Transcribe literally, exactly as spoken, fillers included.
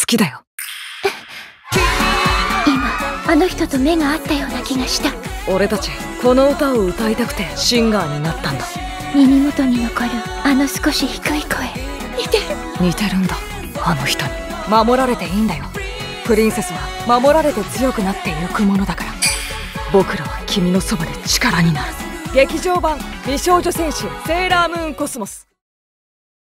きだよ。 今あの人と目が合ったような気がした。 俺たちこの歌を歌いたくてシンガーになったんだ。 耳元に残るあの少し低い声、似てる。 似てるんだ、あの人に。守られていいんだよ。プリンセスは守られて強くなっていくものだから。僕らは君のそばで力になる。劇場版美少女戦士セーラームーンコスモス。